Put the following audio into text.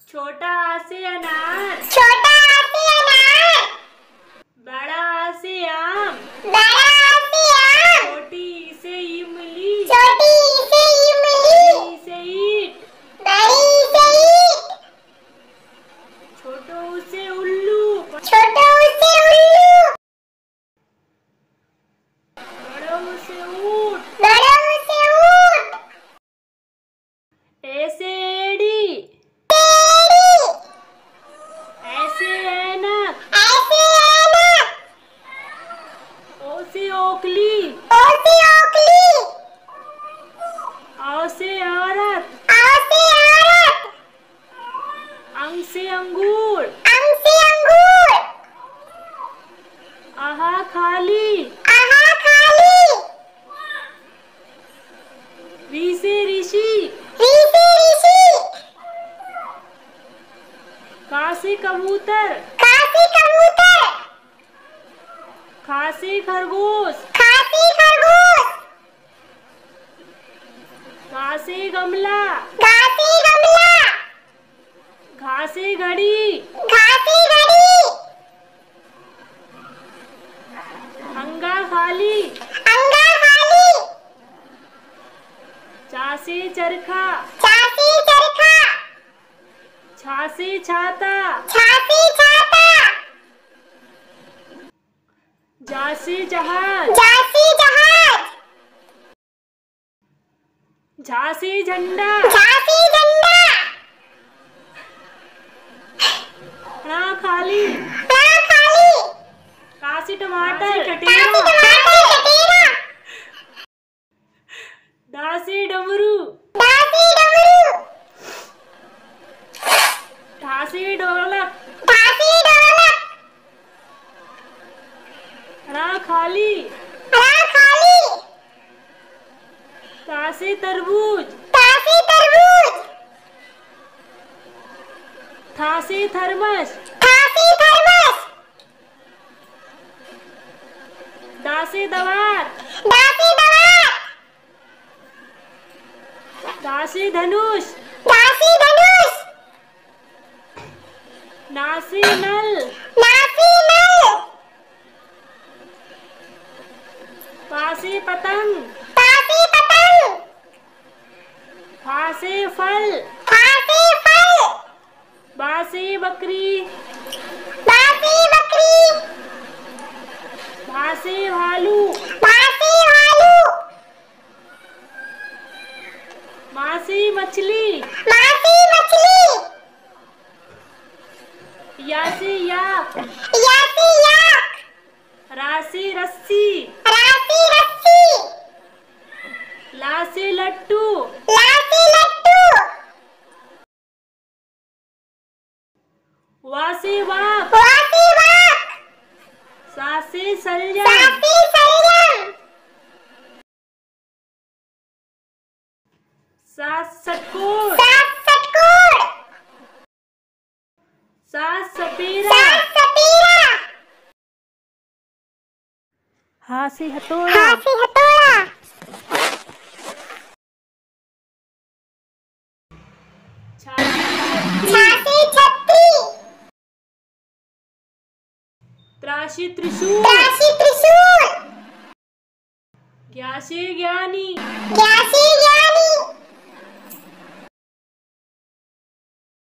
छोटा आ से अनार, छोटा आ से अनार। बड़ा आ से आम, बड़ा आ से आम। छोटी ई से इमली, छोटी ई से इमली। बड़ी ई से ईंट, बड़ी ई से ईंट। छोटो ऊ से उल्लू, छोटो ऊ से उल्लू। बड़ो ऊ से ऊंट, बड़ो ऊ से ऊंट। ए से एड़ी, एड़ी। ऐसे ऐनक, ऐसे ऐनक। ओ से ओखली, ओ से ओखली। औ से औरत, औ से औरत। अंग से अंगूर, अंग से अंगूर। आहा खाली, आहा खाली। री से ऋषि, री से ऋषि। का से कबूतर, का से कबूतर। खा से खरगोश, खा से खरगोश। गा से गमला, गा से गमला। घा से घड़ी, घा से घड़ी। अंगा खाली, अंगा खाली। चा से चरखा, चा से चरखा। छा से छाता, छा से छाता। जा से जहाज, जा से जहाज। झा से झंडा, झा से झंडा। हाँ खाली, हाँ खाली। का से टमाटर, का से टमाटर कटेरा। डा से डमरू, डा से डमरू। ढा से ढोलक, ढा से ढोलक। रा खाली, रा खाली। ता से तरबूज, ता से तरबूज। था से थर्मस, था से थर्मस। दा से दवात, दा से दवात। दा से धनुष, दा से धनुष। ना से नल, ना से नल। पा से पतंग, पा से पतंग। फा से फल, फा से फल। बा से बकरी, बा से बकरी। भा से भालू, भा से भालू। मा से मछली, मा से मछली। या से याक, या से याक। रा से रस्सी, रा से रस्सी। ला से लट्टू, ला से लट्टू। वा से वाक, वा से वाक। सा से सा सलजम, से सलजम। सा षटकोण, सा षटकोण। सा सपेरा, सा सपेरा। हा से हथौड़ा, हा से हथौड़ा। छा से छा छतरी, से छतरी। त्रा से त्रिशूल, त्रा से त्रिशूल। ज्ञा से ज्ञानी, ज्ञा से